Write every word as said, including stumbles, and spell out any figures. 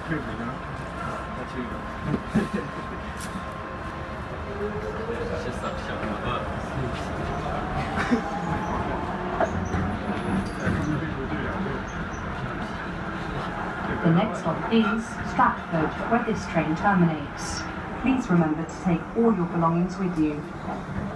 The next stop is Stratford, where this train terminates. Please remember to take all your belongings with you.